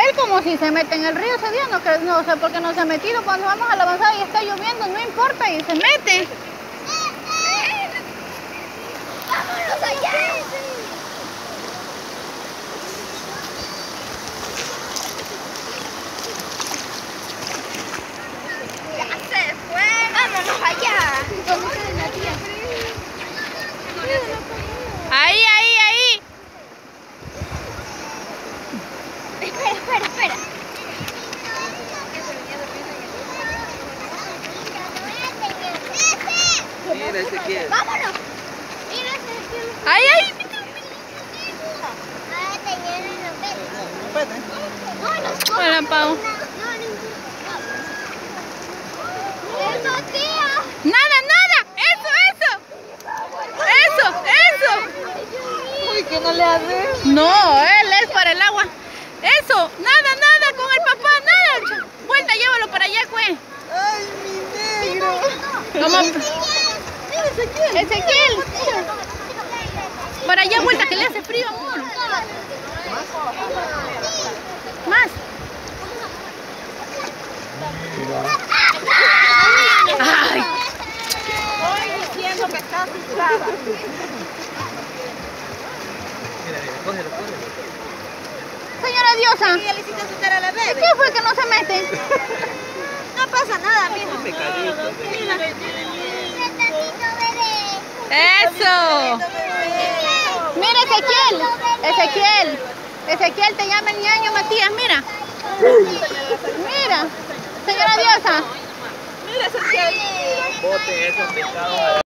Él como si se mete en el río ese día, no sé por qué no se ha metido. Cuando vamos a la avanzada y está lloviendo, no importa, y se mete. ¡Vámonos allá! ¡Ya se fue! ¡Vámonos allá! ¿Dónde está la tía? Ahí. Espera. Mira, Ezequiel. ¡Vámonos! Mira, Ezequiel. Ahí. Hola, Pau. ¡Eso, tía! Nada. Eso. Uy, que no le hace. No, él es para el agua. Eso, nada con el papá, nada. Vuelta, llévalo para allá, güey. ¡Ay, mi negro! ¿Cómo? Ezequiel. Ezequiel. Para allá, vuelta, que le hace frío, amor. Más. Ay. Estoy diciendo que está asustada. Mira, cógelo. Señora Diosa, ¿Ya le hiciste asustar a la bebé? ¿qué fue que no se mete? No pasa nada, mijo. Pecadito. Eso. Mira, Ezequiel, te llama el ñaño Matías, mira. Mira, señora Diosa. Mira, Ezequiel. Bote esos pescados.